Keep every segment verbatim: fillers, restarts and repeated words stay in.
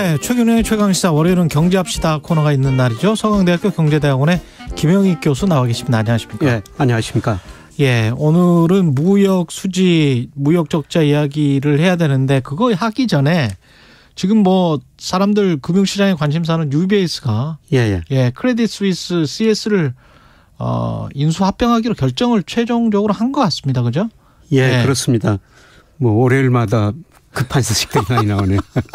네, 최근의 최강시사 월요일은 경제합시다 코너가 있는 날이죠. 서강대학교 경제대학원의 김영익 교수 나와 계십니다. 안녕하십니까? 예, 안녕하십니까? 예, 오늘은 무역 수지, 무역 적자 이야기를 해야 되는데 그거 하기 전에 지금 뭐 사람들 금융시장에 관심사는 유비에스가 예, 예. 예, 크레딧 스위스 씨에스를 어, 인수 합병하기로 결정을 최종적으로 한 것 같습니다. 그죠? 예, 예, 그렇습니다. 뭐 월요일마다 급한 소식들이 많이 나오네요.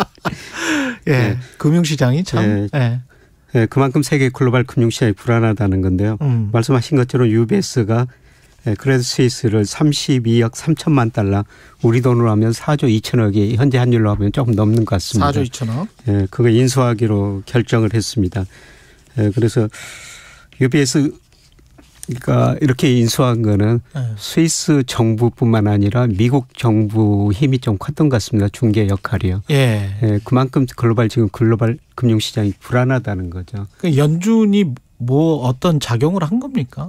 예, 예, 금융시장이 참. 예, 예. 예, 그만큼 세계 글로벌 금융시장이 불안하다는 건데요. 음. 말씀하신 것처럼 유비에스가 크레딧 스위스를 삼십이억 삼천만 달러, 우리 돈으로 하면 사조 이천억이 현재 환율로 하면 조금 넘는 것 같습니다. 사조 이천억. 예, 그거 인수하기로 결정을 했습니다. 예, 그래서 유비에스 그러니까 이렇게 인수한 거는 네. 스위스 정부뿐만 아니라 미국 정부 힘이 좀 컸던 것 같습니다. 중개 역할이요. 예. 예, 그만큼 글로벌 지금 글로벌 금융시장이 불안하다는 거죠. 그 연준이 뭐 어떤 작용을 한 겁니까?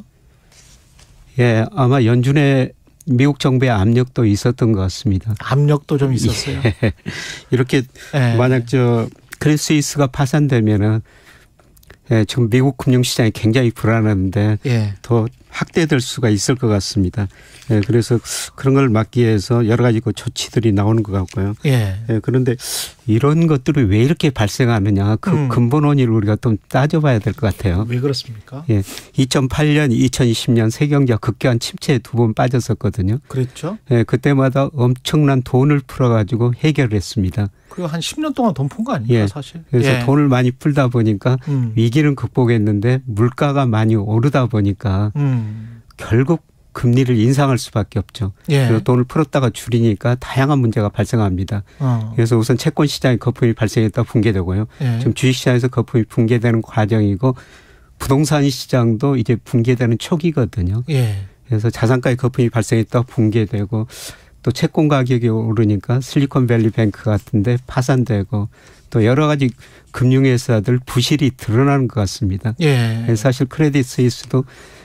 예, 아마 연준의 미국 정부의 압력도 있었던 것 같습니다. 압력도 좀 있었어요. 예. 이렇게 예. 만약 저 크레딧 스위스가 파산되면은 예, 지금 미국 금융시장이 굉장히 불안한데 예. 더 확대될 수가 있을 것 같습니다. 예, 그래서 그런 걸 막기 위해서 여러 가지 그 조치들이 나오는 것 같고요. 예. 예, 그런데 이런 것들이 왜 이렇게 발생하느냐 그 음. 근본 원인을 우리가 좀 따져봐야 될 것 같아요. 왜 그렇습니까? 예, 이천팔 년, 이천이십 년 세경제가 극경한 침체에 두 번 빠졌었거든요. 그랬죠. 예, 그때마다 엄청난 돈을 풀어가지고 해결을 했습니다. 그거 한 십 년 동안 돈 푼 거 아닙니까 예. 사실. 그래서 예. 돈을 많이 풀다 보니까 음. 위기는 극복했는데 물가가 많이 오르다 보니까 음. 결국 금리를 인상할 수밖에 없죠. 예. 그래서 돈을 풀었다가 줄이니까 다양한 문제가 발생합니다. 어. 그래서 우선 채권 시장에 거품이 발생했다 붕괴되고요. 예. 지금 주식 시장에서 거품이 붕괴되는 과정이고 부동산 시장도 이제 붕괴되는 초기거든요. 예. 그래서 자산가의 거품이 발생했다 붕괴되고 또 채권 가격이 오르니까 실리콘밸리 뱅크 같은데 파산되고 또 여러 가지 금융회사들 부실이 드러나는 것 같습니다. 예. 사실 크레딧 스위스도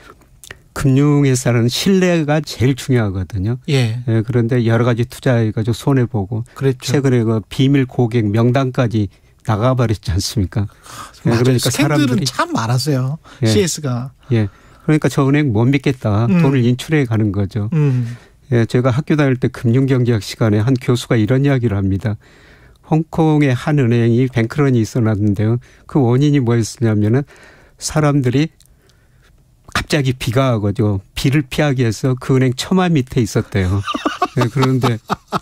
금융회사는 신뢰가 제일 중요하거든요. 예. 예. 그런데 여러 가지 투자해가지고 손해보고 그랬죠. 최근에 그 비밀 고객 명단까지 나가버렸지 않습니까? 예. 그러니까 사람들은 참 많았어요. 예. 씨에스가. 예. 그러니까 저 은행 못 믿겠다. 음. 돈을 인출해 가는 거죠. 음. 예, 제가 학교 다닐 때 금융경제학 시간에 한 교수가 이런 이야기를 합니다. 홍콩의 한 은행이 뱅크런이 있어놨는데요. 그 원인이 뭐였냐면은 사람들이 갑자기 비가 오죠. 비를 피하기 위해서 그 은행 처마 밑에 있었대요. 네, 그런데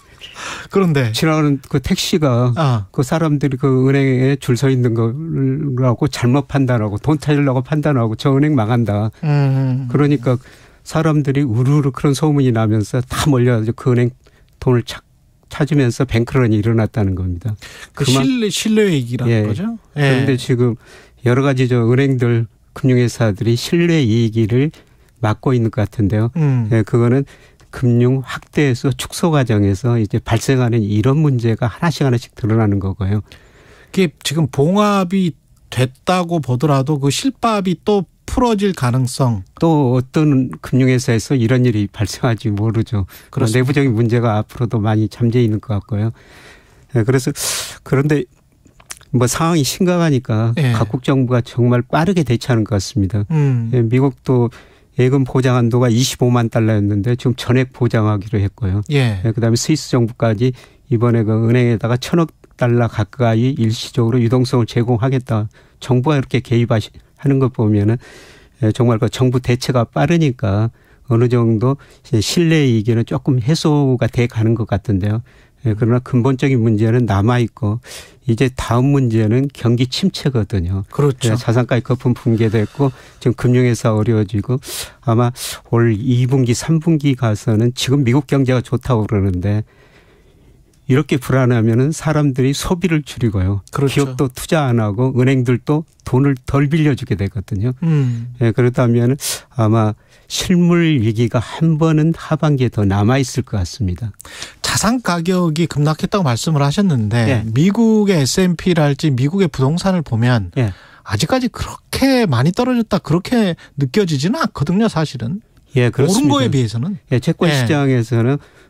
그런데 지나가는 그 택시가 아. 그 사람들이 그 은행에 줄 서 있는 거라고 잘못 판단하고 돈 찾으려고 판단하고 저 은행 망한다. 음. 그러니까 사람들이 우르르 그런 소문이 나면서 다 몰려가지고 그 은행 돈을 찾, 찾으면서 뱅크런이 일어났다는 겁니다. 그 신뢰, 신뢰이익이라는 예. 거죠? 예. 그런데 지금 여러 가지 저 은행들 금융회사들이 신뢰이익을 막고 있는 것 같은데요. 음. 예, 그거는 금융 확대에서 축소 과정에서 이제 발생하는 이런 문제가 하나씩 하나씩 드러나는 거고요. 그게 지금 봉합이 됐다고 보더라도 그 실밥이 또 풀어질 가능성. 또 어떤 금융회사에서 이런 일이 발생할지 모르죠. 그렇습니다. 내부적인 문제가 앞으로도 많이 잠재 있는 것 같고요. 예, 그래서 그런데 뭐 상황이 심각하니까 예. 각국 정부가 정말 빠르게 대처하는 것 같습니다. 음. 예, 미국도 예금 보장 한도가 이십오만 달러였는데 지금 전액 보장하기로 했고요. 예. 예, 그다음에 스위스 정부까지 이번에 그 은행에다가 천억 달러 가까이 일시적으로 유동성을 제공하겠다. 정부가 이렇게 개입하는 것 보면은 정말 그 정부 대처가 빠르니까 어느 정도 신뢰이익에는 조금 해소가 돼 가는 것 같은데요. 그러나 근본적인 문제는 남아있고 이제 다음 문제는 경기 침체거든요. 그렇죠. 자산가의 거품 붕괴됐고 지금 금융회사 어려워지고 아마 올 이 분기 삼 분기 가서는 지금 미국 경제가 좋다고 그러는데 이렇게 불안하면은 사람들이 소비를 줄이고요. 그렇죠. 기업도 투자 안 하고 은행들도 돈을 덜 빌려주게 되거든요. 음. 예, 그렇다면 아마 실물 위기가 한 번은 하반기에 더 남아있을 것 같습니다. 자산 가격이 급락했다고 말씀을 하셨는데 예. 미국의 에스 앤 피랄지 미국의 부동산을 보면 예. 아직까지 그렇게 많이 떨어졌다 그렇게 느껴지지는 않거든요. 사실은. 예, 그렇습니다. 오른 거에 비해서는. 예, 채권 예. 시장에서는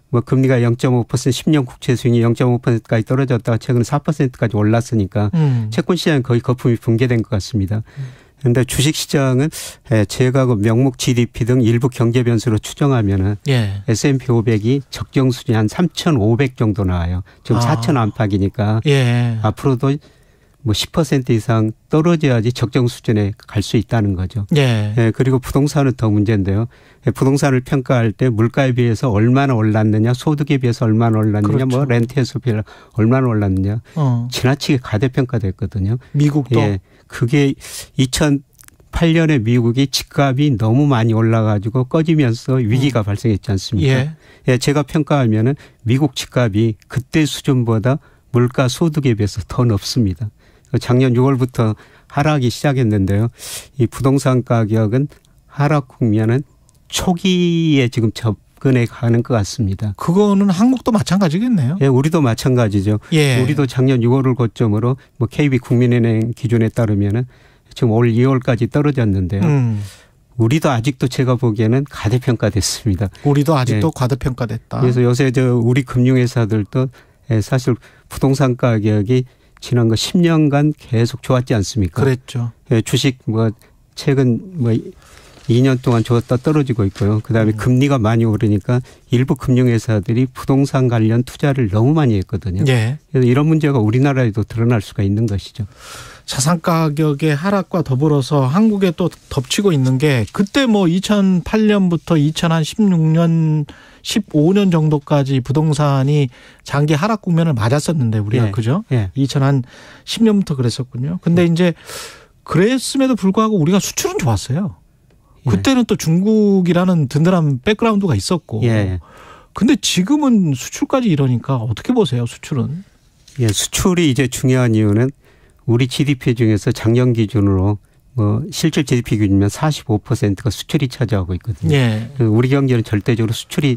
뭐 금리가 영 점 오 퍼센트 십 년 국채 수익이 영 점 오 퍼센트까지 떨어졌다가 최근 사 퍼센트까지 올랐으니까 음. 채권 시장은 거의 거품이 붕괴된 것 같습니다. 그런데 음. 주식 시장은 제가 그 명목 지디피 등 일부 경제 변수로 추정하면은 예. 에스 앤 피 오백이 적정 수준이 한 삼천오백 정도 나와요. 지금 아. 사천 안팎이니까 예. 앞으로도 뭐 십 퍼센트 이상 떨어져야지 적정 수준에 갈 수 있다는 거죠. 예. 예. 그리고 부동산은 더 문제인데요. 부동산을 평가할 때 물가에 비해서 얼마나 올랐느냐, 소득에 비해서 얼마나 올랐느냐, 그렇죠. 뭐 렌트에서 비해서 얼마나 올랐느냐, 어. 지나치게 가대평가됐거든요. 미국도. 예. 그게 이천팔 년에 미국이 집값이 너무 많이 올라가지고 꺼지면서 위기가 음. 발생했지 않습니까? 예. 예. 제가 평가하면은 미국 집값이 그때 수준보다 물가 소득에 비해서 더 높습니다. 작년 유월부터 하락이 시작했는데요. 이 부동산 가격은 하락 국면은 초기에 지금 접근해 가는 것 같습니다. 그거는 한국도 마찬가지겠네요. 예, 우리도 마찬가지죠. 예. 우리도 작년 유월을 고점으로 뭐 케이비 국민은행 기준에 따르면은 지금 올 이월까지 떨어졌는데요. 음. 우리도 아직도 제가 보기에는 가대평가됐습니다. 우리도 아직도 예. 가대평가됐다. 그래서 요새 저 우리 금융회사들도 사실 부동산 가격이 지난 거 십 년간 계속 좋았지 않습니까? 그랬죠. 예, 주식 뭐 최근 뭐 이 년 동안 좋았다 떨어지고 있고요. 그다음에 음. 금리가 많이 오르니까 일부 금융회사들이 부동산 관련 투자를 너무 많이 했거든요. 예. 그래서 이런 문제가 우리나라에도 드러날 수가 있는 것이죠. 자산 가격의 하락과 더불어서 한국에 또 덮치고 있는 게 그때 뭐 이천팔 년부터 이천십육 년, 십오 년 정도까지 부동산이 장기 하락 국면을 맞았었는데 우리가 예. 그죠? 예. 이천십 년부터 그랬었군요. 근데 예. 이제 그랬음에도 불구하고 우리가 수출은 좋았어요. 그때는 또 중국이라는 든든한 백그라운드가 있었고. 예. 근데 지금은 수출까지 이러니까 어떻게 보세요, 수출은? 예, 수출이 이제 중요한 이유는 우리 지디피 중에서 작년 기준으로 뭐 실질 지디피 기준이면 사십오 퍼센트가 수출이 차지하고 있거든요. 예. 우리 경제는 절대적으로 수출이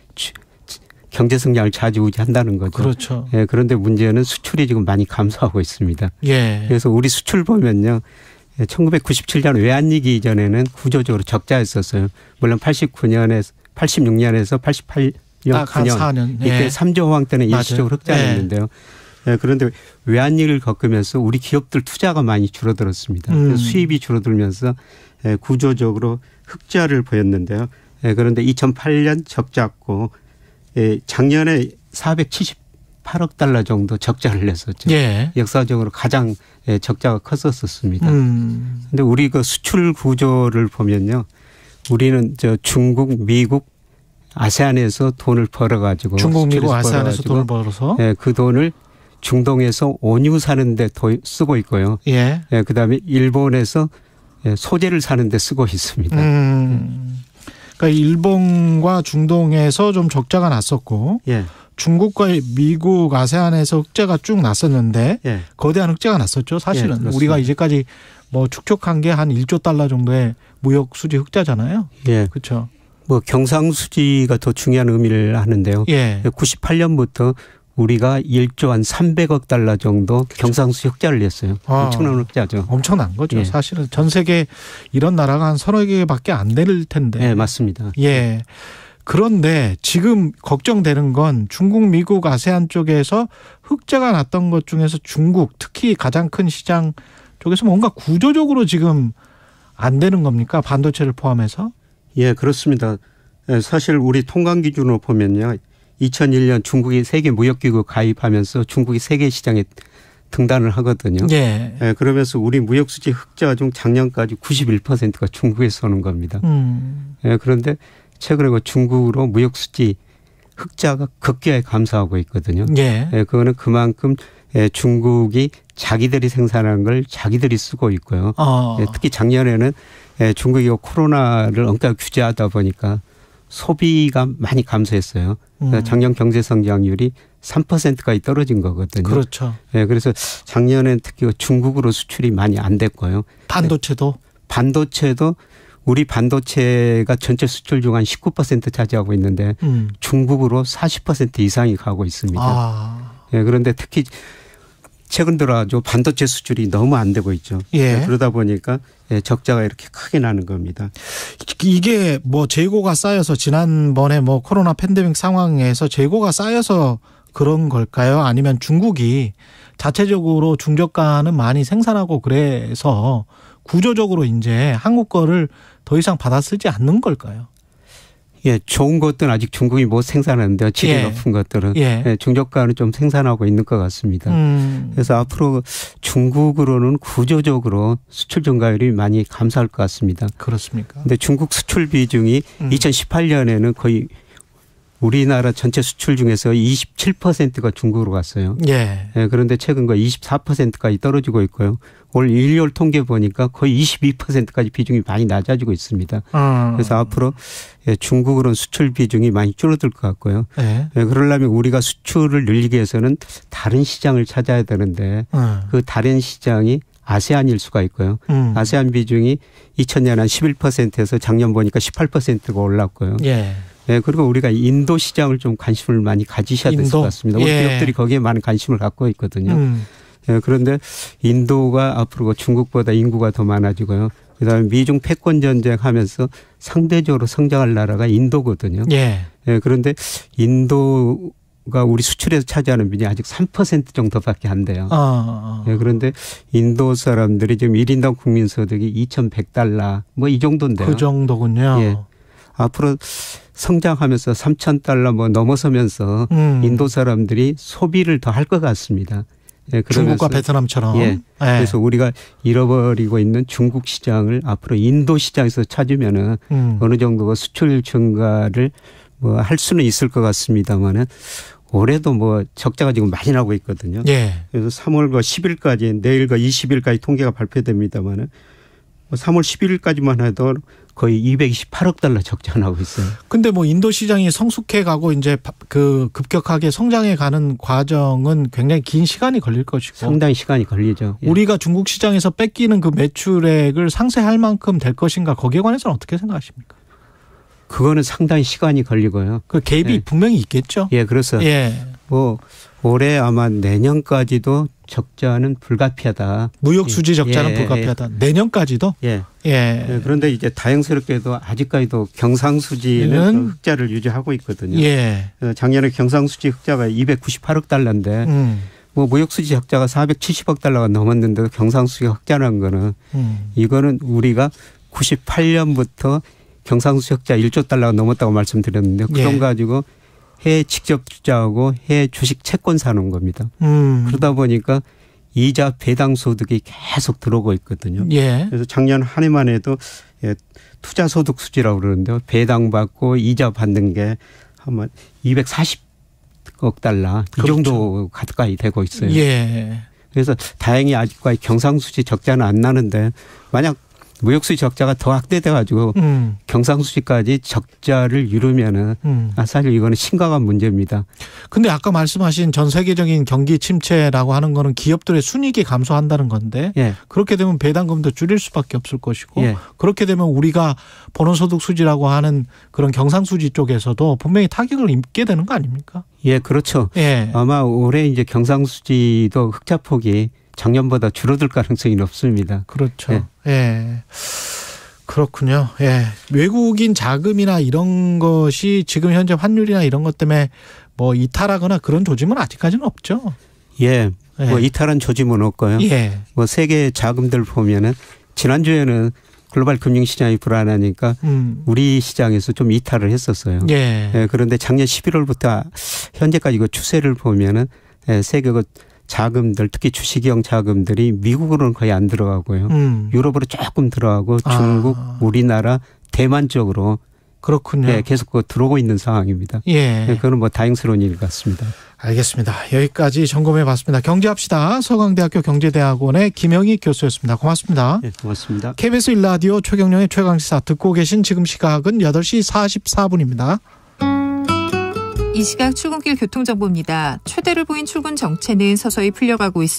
경제 성장을 좌지우지한다는 거죠. 그렇죠. 예, 그런데 문제는 수출이 지금 많이 감소하고 있습니다. 예. 그래서 우리 수출 보면요. 천구백구십칠 년 외환위기 이전에는 구조적으로 적자였었어요. 물론 팔십구 년에서 팔십육 년에서 팔십팔 년, 구 년, 사 년. 이때 예. 삼 조 호황 때는 일시적으로 흑자였는데요. 예. 예, 그런데 외환위기를 겪으면서 우리 기업들 투자가 많이 줄어들었습니다. 음. 수입이 줄어들면서 예, 구조적으로 흑자를 보였는데요. 예, 그런데 이천팔 년 적자고 예, 작년에 사백칠십팔억 달러 정도 적자를 냈었죠. 예. 역사적으로 가장 예, 적자가 컸었습니다. 음. 근데 우리 그 수출 구조를 보면요. 우리는 저 중국, 미국, 아세안에서 돈을 벌어가지고. 중국, 미국, 아세안에서 돈을 벌어서. 예, 그 돈을 중동에서 원유 사는데 쓰고 있고요. 예. 예, 그다음에 일본에서 소재를 사는데 쓰고 있습니다. 음. 그러니까 일본과 중동에서 좀 적자가 났었고. 예. 중국과 미국, 아세안에서 흑자가 쭉 났었는데 예. 거대한 흑자가 났었죠. 사실은. 예, 우리가 이제까지 뭐 축적한 게 한 일 조 달러 정도의 무역 수지 흑자잖아요. 예. 그렇죠. 뭐 경상수지가 더 중요한 의미를 하는데요. 예. 구십팔 년부터 우리가 일 조 한 삼백억 달러 정도 그렇죠. 경상수지 흑자를 냈어요. 아, 엄청난 흑자죠. 엄청난 거죠. 예. 사실은 전 세계 이런 나라가 한 서너 개밖에 안 될 텐데. 예, 맞습니다. 예. 그런데 지금 걱정되는 건 중국, 미국, 아세안 쪽에서 흑자가 났던 것 중에서 중국 특히 가장 큰 시장 쪽에서 뭔가 구조적으로 지금 안 되는 겁니까? 반도체를 포함해서? 예, 그렇습니다. 사실 우리 통관 기준으로 보면요. 이천일 년 중국이 세계무역기구 가입하면서 중국이 세계 시장에 등단을 하거든요. 예. 예, 그러면서 우리 무역수지 흑자 중 작년까지 구십일 퍼센트가 중국에서 오는 겁니다. 음. 예, 그런데 최근에 그 중국으로 무역수지 흑자가 급격하게 감소하고 있거든요. 예. 예, 그거는 그만큼 예, 중국이 자기들이 생산한 걸 자기들이 쓰고 있고요. 어. 예, 특히 작년에는 예, 중국이 코로나를 엄격하게 규제하다 보니까 소비가 많이 감소했어요. 음. 작년 경제 성장률이 삼 퍼센트까지 떨어진 거거든요. 그렇죠. 예, 그래서 작년엔 특히 중국으로 수출이 많이 안 됐고요. 반도체도? 예, 반도체도 우리 반도체가 전체 수출 중 한 십구 퍼센트 차지하고 있는데 음. 중국으로 사십 퍼센트 이상이 가고 있습니다. 아. 예, 그런데 특히 최근 들어가지고 반도체 수출이 너무 안 되고 있죠. 예. 그러다 보니까 적자가 이렇게 크게 나는 겁니다. 이게 뭐 재고가 쌓여서 지난번에 뭐 코로나 팬데믹 상황에서 재고가 쌓여서 그런 걸까요? 아니면 중국이 자체적으로 중저가는 많이 생산하고 그래서 구조적으로 이제 한국 거를 더 이상 받아 쓰지 않는 걸까요? 예, 좋은 것들은 아직 중국이 못 생산하는데요. 질이 예. 높은 것들은. 예. 예, 중저가는 좀 생산하고 있는 것 같습니다. 음. 그래서 앞으로 중국으로는 구조적으로 수출 증가율이 많이 감소할 것 같습니다. 그렇습니까? 그런데 중국 수출 비중이 음. 이천십팔 년에는 거의 우리나라 전체 수출 중에서 이십칠 퍼센트가 중국으로 갔어요. 예. 예, 그런데 최근 거 이십사 퍼센트까지 떨어지고 있고요. 올 일 개월 통계 보니까 거의 이십이 퍼센트까지 비중이 많이 낮아지고 있습니다. 음. 그래서 앞으로 중국으로는 수출 비중이 많이 줄어들 것 같고요. 예. 예, 그러려면 우리가 수출을 늘리기 위해서는 다른 시장을 찾아야 되는데 음. 그 다른 시장이 아세안일 수가 있고요. 음. 아세안 비중이 이천 년에 한 십일 퍼센트에서 작년 보니까 십팔 퍼센트가 올랐고요. 예. 예, 그리고 우리가 인도 시장을 좀 관심을 많이 가지셔야 될 것 같습니다. 우리 예. 기업들이 거기에 많은 관심을 갖고 있거든요. 음. 예, 그런데 인도가 앞으로 중국보다 인구가 더 많아지고요. 그다음에 미중 패권 전쟁 하면서 상대적으로 성장할 나라가 인도거든요. 예. 예, 그런데 인도가 우리 수출에서 차지하는 비중이 아직 삼 퍼센트 정도밖에 안 돼요. 아. 예, 그런데 인도 사람들이 지금 일 인당 국민 소득이 이천백 달러 뭐 이 정도인데요. 그 정도군요. 예. 앞으로 성장하면서 삼천 달러 뭐 넘어서면서 음. 인도 사람들이 소비를 더 할 것 같습니다. 예, 중국과 베트남처럼. 예. 예. 그래서 우리가 잃어버리고 있는 중국 시장을 앞으로 인도 시장에서 찾으면은 음. 어느 정도가 수출 증가를 뭐 할 수는 있을 것 같습니다만은 올해도 뭐 적자가 지금 많이 나고 있거든요. 예. 그래서 삼월과 십일까지 내일과 이십 일까지 통계가 발표됩니다만은 삼월 십일일까지만 해도 거의 이백이십팔억 달러 적자 나고 있어요. 근데 뭐 인도 시장이 성숙해 가고 이제 그 급격하게 성장해 가는 과정은 굉장히 긴 시간이 걸릴 것이고 상당히 시간이 걸리죠. 예. 우리가 중국 시장에서 뺏기는 그 매출액을 상쇄할 만큼 될 것인가 거기에 관해서는 어떻게 생각하십니까? 그거는 상당히 시간이 걸리고요. 그 갭이 예. 분명히 있겠죠. 예, 그래서 예. 뭐 올해 아마 내년까지도 적자는 불가피하다. 무역 수지 적자는 예, 불가피하다. 내년까지도. 예. 예. 예. 그런데 이제 다행스럽게도 아직까지도 경상수지는 흑자를 유지하고 있거든요. 예. 작년에 경상수지 흑자가 이백구십팔억 달러인데 음. 뭐 무역수지 적자가 사백칠십억 달러가 넘었는데도 경상수지가 흑자라는 거는 음. 이거는 우리가 구십팔 년부터 경상수지 흑자 일조 달러가 넘었다고 말씀드렸는데 그돈 예. 가지고 해외 직접 투자하고 해외 주식 채권 사는 겁니다. 음. 그러다 보니까 이자 배당 소득이 계속 들어오고 있거든요. 예. 그래서 작년 한 해만 해도 투자 소득 수지라고 그러는데요. 배당 받고 이자 받는 게 한 이백사십억 달러 이 그렇죠. 정도 가까이 되고 있어요. 예. 그래서 다행히 아직까지 경상수지 적자는 안 나는데 만약 무역수지 적자가 더 확대돼 가지고 음. 경상수지까지 적자를 이루면은 음. 아, 사실 이거는 심각한 문제입니다. 근데 아까 말씀하신 전 세계적인 경기 침체라고 하는 거는 기업들의 순이익이 감소한다는 건데 예. 그렇게 되면 배당금도 줄일 수밖에 없을 것이고 예. 그렇게 되면 우리가 본원소득 수지라고 하는 그런 경상수지 쪽에서도 분명히 타격을 입게 되는 거 아닙니까? 예, 그렇죠. 예. 아마 올해 이제 경상수지도 흑자 폭이 작년보다 줄어들 가능성이 높습니다. 그렇죠. 예. 예. 그렇군요. 예. 외국인 자금이나 이런 것이 지금 현재 환율이나 이런 것 때문에 뭐 이탈하거나 그런 조짐은 아직까지는 없죠. 예. 예. 뭐 이탈한 조짐은 없고요. 예. 뭐 세계 자금들 보면은 지난주에는 글로벌 금융시장이 불안하니까 음. 우리 시장에서 좀 이탈을 했었어요. 예. 예. 그런데 작년 십일월부터 현재까지 그 추세를 보면은 예, 세계 그 자금들 특히 주식형 자금들이 미국으로는 거의 안 들어가고요. 음. 유럽으로 조금 들어가고 중국, 아. 우리나라, 대만 쪽으로 그렇군요. 예, 계속 그 들어오고 있는 상황입니다. 예. 예, 그거는 뭐 다행스러운 일 같습니다. 알겠습니다. 여기까지 점검해 봤습니다. 경제합시다. 서강대학교 경제대학원의 김영희 교수였습니다. 고맙습니다. 예, 고맙습니다. 케이비에스 일 라디오 최경영의 최강시사 듣고 계신 지금 시각은 여덟 시 사십사 분입니다. 이 시각 출근길 교통정보입니다. 최대를 보인 출근 정체는 서서히 풀려가고 있습니다.